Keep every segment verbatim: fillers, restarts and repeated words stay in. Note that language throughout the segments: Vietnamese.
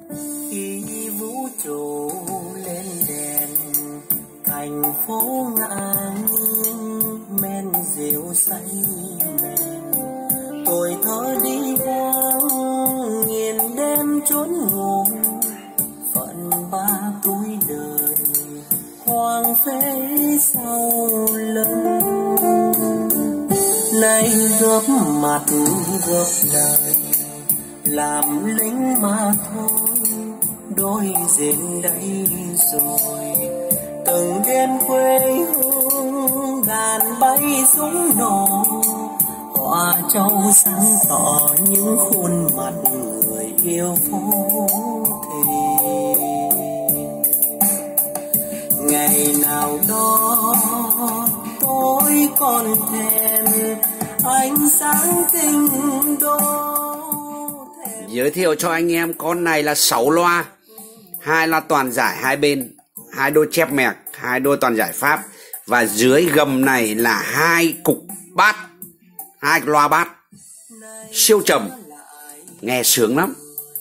Khi vũ trụ lên đèn, thành phố ngã men rượu say mềm, tuổi thơ đi hoang nghiền đêm trốn ngủ, phận ba tuổi đời hoang phế sau lưng. Nay gấp mặt gấp đời làm lính mà thôi, đôi diện đây rồi từng đêm quê hương đàn bay súng nổ, hoa châu sáng tỏ những khuôn mặt người yêu phố thị. Ngày nào đó tôi còn thèm ánh sáng kinh đô. Giới thiệu cho anh em, con này là sáu loa, hai là toàn giải hai bên, hai đôi chép mẹc, hai đôi toàn giải Pháp, và dưới gầm này là hai cục bát, hai loa bát siêu trầm, nghe sướng lắm.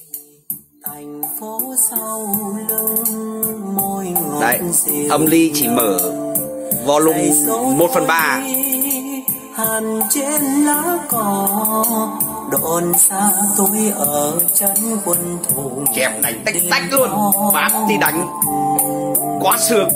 Đấy, âm ly chỉ mở volume một phần ba. Hàn trên lá cỏ đồn xa tôi ở chân quân thủ, chém đánh tách tách luôn, bát thì đánh quá sướng.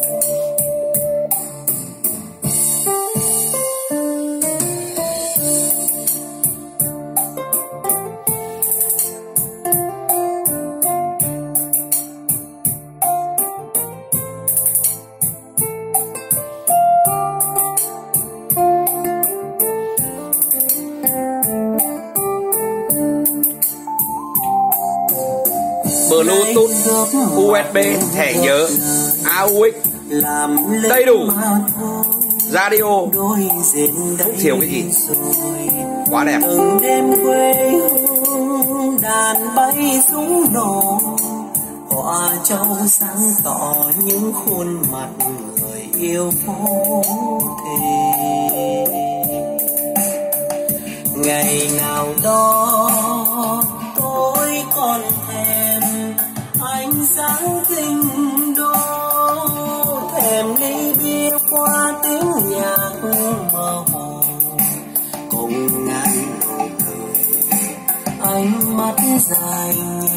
Bluetooth, u ét bê, thẻ nhớ, a u ích đầy đủ, radio không thiếu cái gì, quá đẹp. Từng đêm quê hương đàn bay súng nổ, hoa châu sáng tỏ những khuôn mặt người yêu phố thị. Ngày nào đó tôi còn thèm ánh sáng kinh đô, thèm ly bia qua tiếng nhạc mơ hồ, cùng ngàn nụ cười ánh mắt dài